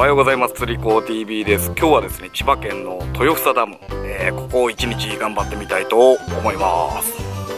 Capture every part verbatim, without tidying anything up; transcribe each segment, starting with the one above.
はようございます。釣り子 ティービー です。今日はですね、千葉県の豊房ダム、えー、ここを一日頑張ってみたいと思います。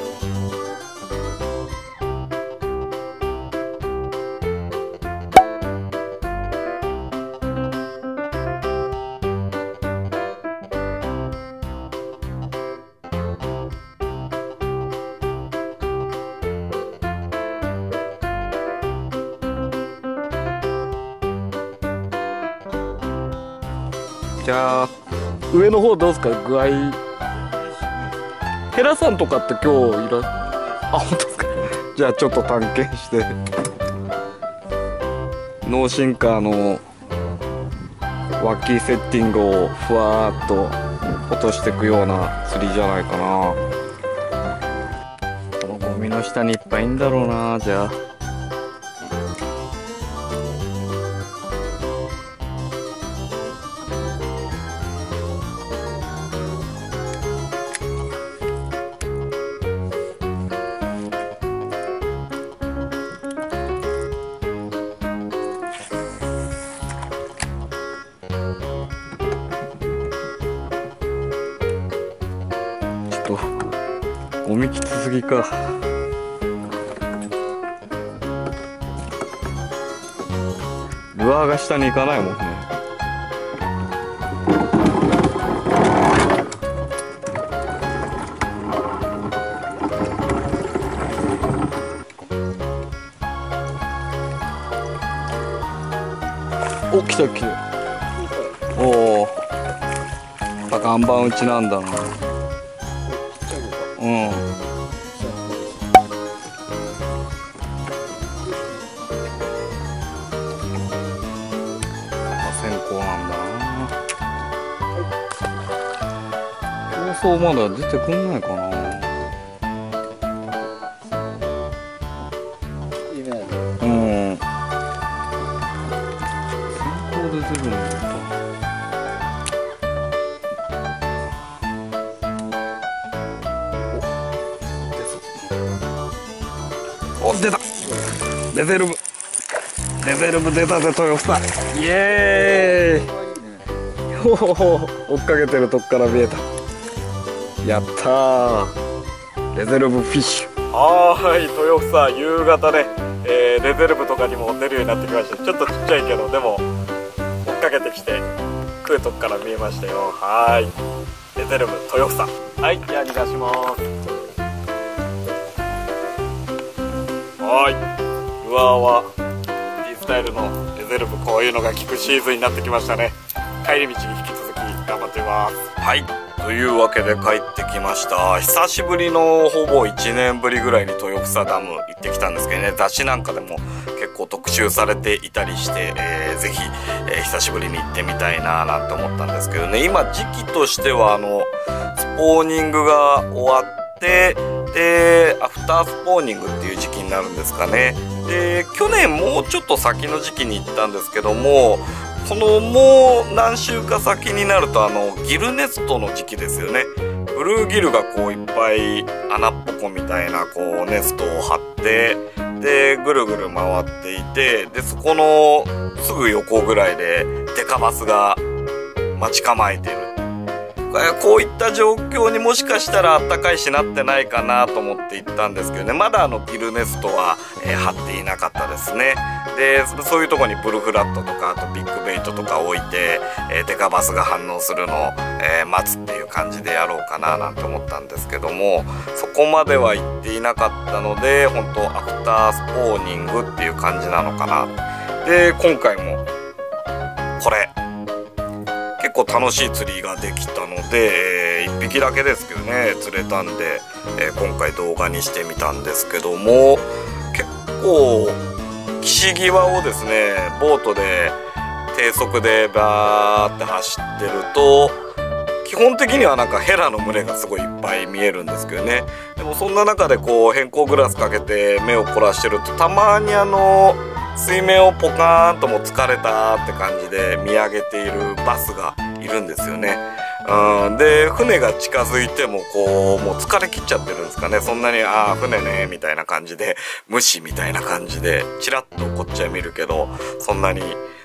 じゃあ上の方どうですか、具合。ヘラさんとかって今日いらあ、本当ですか。じゃあちょっと探検して、ノーシンカーのワッキーセッティングをふわーっと落としていくような釣りじゃないかな。このゴミの下にいっぱいいんだろうな。じゃあゴミきつすぎか。ルアーが下に行かないもんね。お、来た来た。おお、岩盤打ちなんだな。うん。線香なんだな。放送まだ出てくんないかな。うん。線香出てるんだ。お、出た。レゼルブレゼルブ出たぜ、豊房。イエーイ。ほほほ、追っかけてるとこから見えた。やったー、レゼルブフィッシュ。はーい、豊房夕方ね、えー、レゼルブとかにも出るようになってきました。ちょっとちっちゃいけど、でも追っかけてきて食うとこから見えましたよ。はーい、レゼルブ豊房。はい、じゃあ逃がします。はい、ルアーは D スタイルのレゼルブ、こういうのが効くシーズンになってきましたね。帰り道に引き続き頑張っています。はい、というわけで帰ってきました。久しぶりのほぼいちねんぶりぐらいに豊房ダム行ってきたんですけどね、雑誌なんかでも結構特集されていたりして、えー、ぜひ、えー、久しぶりに行ってみたいななんて思ったんですけどね、今時期としてはあのスポーニングが終わってでアフタースポーニングっていう時期になるんですかね。で去年もうちょっと先の時期に行ったんですけども、このもう何週か先になるとあのギルネストの時期ですよね。ブルーギルがこういっぱい穴っぽこみたいなこうネストを張ってでぐるぐる回っていて、でそこのすぐ横ぐらいでデカバスが待ち構えてる。こういった状況にもしかしたらあったかいしなってないかなと思って行ったんですけどね、まだあのギルネストは、えー、張っていなかったですね。でそういうとこにブルフラットとかあとビッグベイトとか置いて、えー、デカバスが反応するのを、えー、待つっていう感じでやろうかななんて思ったんですけども、そこまでは行っていなかったので本当アフタースポーニングっていう感じなのかな。で今回もこれ結構楽しい釣りができたので、えー、いっぴきだけですけどね釣れたんで、えー、今回動画にしてみたんですけども、結構岸際をですねボートで低速でバーって走ってると基本的にはなんかヘラの群れがすごいいっぱい見えるんですけどね、でもそんな中でこう偏光グラスかけて目を凝らしてるとたまにあの水面をポカーンとも疲れたって感じで見上げているバスがいるんですよね。うん、で船が近づいてもこうもう疲れ切っちゃってるんですかね。そんなにああ船ねみたいな感じで無視みたいな感じでチラッとこっちは見るけどそんなに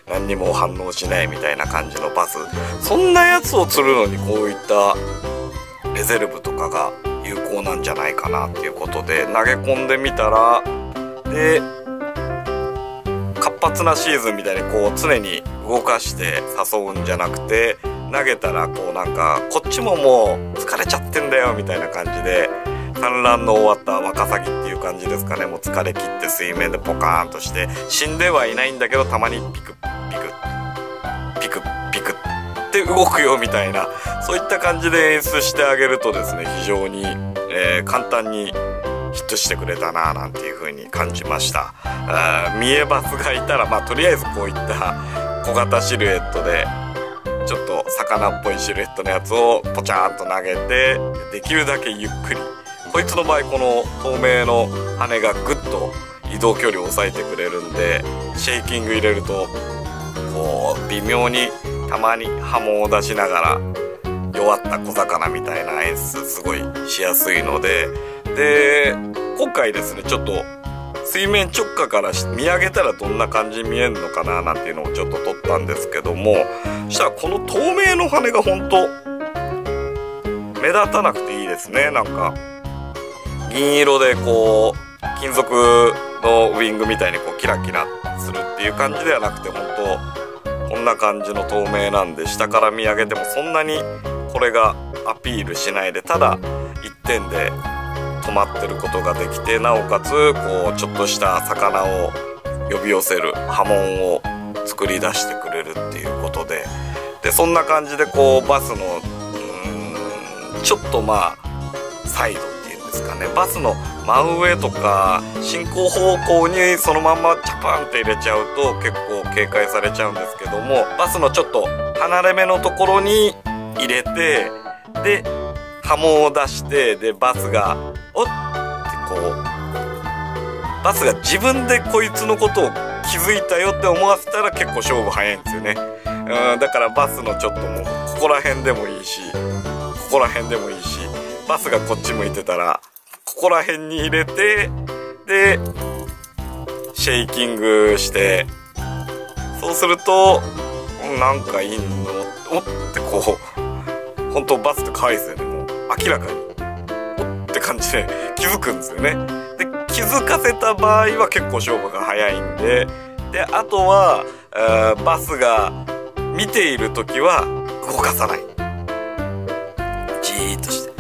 何にも反応しないみたいな感じのバス、そんなやつを釣るのにこういったレゼルブとかが有効なんじゃないかなっていうことで投げ込んでみたら、で活発なシーズンみたいにこう常に動かして誘うんじゃなくて、投げたらこうなんかこっちももう疲れちゃってんだよみたいな感じで、産卵の終わったワカサギっていう感じですかね。もう疲れ切って水面でポカーンとして死んではいないんだけど、たまにピクピクピクピクって動くよみたいな、そういった感じで演出してあげるとですね、非常に、えー、簡単にヒットしてくれたななんていう風に感じました。あ見えバスがいたら、まあとりあえずこういった小型シルエットでちょっと魚っぽいシルエットのやつをポチャーンと投げて、できるだけゆっくり、こいつの場合この透明の羽がぐっと移動距離を抑えてくれるんで、シェイキング入れるとこう微妙にたまに波紋を出しながら弱った小魚みたいな演出すごいしやすいので、で今回ですねちょっと水面直下から見上げたらどんな感じに見えるのかななんていうのをちょっと撮ったんですけども、そしたらこの透明の羽が本当目立たなくていいですね。なんか銀色でこう金属のウィングみたいにこうキラキラするっていう感じではなくて、本当こんな感じの透明なんで、下から見上げてもそんなにこれがアピールしないで、ただ一点で止まってることができて、なおかつこうちょっとした魚を呼び寄せる波紋を作り出してくれるっていうことで、でそんな感じでこうバスのうーんちょっとまあサイドっていうんですかね、バスの真上とか進行方向にそのまんまチャパンって入れちゃうと結構警戒されちゃうんですけども、バスのちょっと離れ目のところに入れて、で波紋を出して、でバスがおっってこうバスが自分でこいつのことを気づいたよって思わせたら結構勝負早いんですよね。うんだからバスのちょっともうここら辺でもいいし、ここら辺でもいいし、バスがこっち向いてたらここら辺に入れて、でシェイキングして、そうするとなんかいいのおってこう本当バスって可愛いですよね。もう明らかにおって感じで気づくんですよね。で気づかせた場合は結構勝負が早いんで、であとはバスが見ている時は動かさない、じーっとして、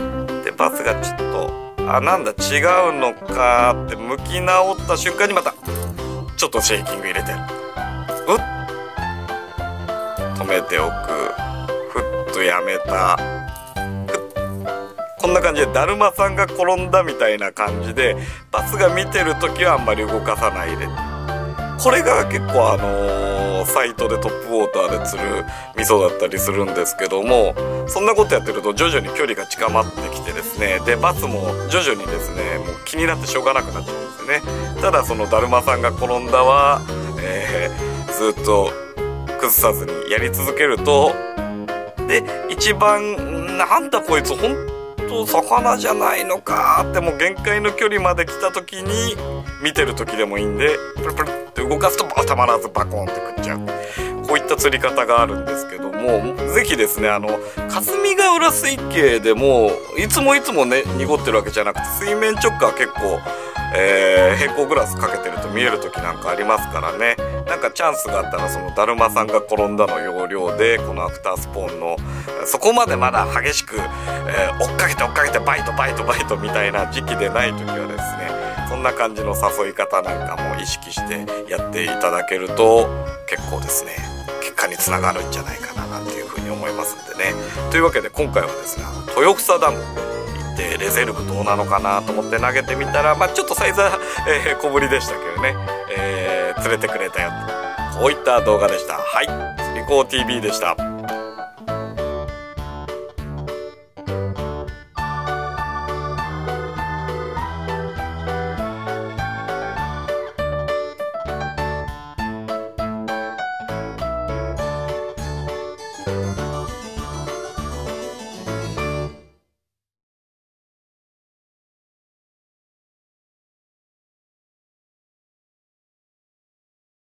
でバスがちょっとあなんだ違うのかって向き直った瞬間にまたちょっとシェイキング入れて、うっ止めておく、ふっとやめた、こんな感じでだるまさんが転んだみたいな感じで、バスが見てる時はあんまり動かさないで、これが結構あのー、サイトでトップウォーターで釣るミソだったりするんですけども、そんなことやってると徐々に距離が近まってきてですね、でバスも徐々にですねもう気になってしょうがなくなっちゃうんですよね。ただそのだるまさんが転んだは、えー、ずっと崩さずにやり続けると、で一番なんだこいつほんと魚じゃないのかってもう限界の距離まで来た時に見てる時でもいいんで、プルプルって動かすとたまらずバコーンって食っちゃう、こういった釣り方があるんですけども、ぜひですねあの霞ヶ浦水系でもいつもいつもね濁ってるわけじゃなくて、水面直下は結構、えー、平行グラスかけてると見える時なんかありますからね。なんかチャンスがあったらそのだるまさんが転んだの要領でこのアフタースポーンのそこまでまだ激しく、えー、追っかけて追っかけてバイトバイトバイトみたいな時期でない時はですね、そんな感じの誘い方なんかも意識してやっていただけると結構ですね結果につながるんじゃないかななんていうふうに思いますんでね。というわけで今回はですね豊草ダム行ってレゼルブどうなのかなと思って投げてみたら、まあ、ちょっとサイズは、えー、小ぶりでしたけどね、えー、釣れてくれたよこういった動画でした。はい、釣り子 ティーブイ でした。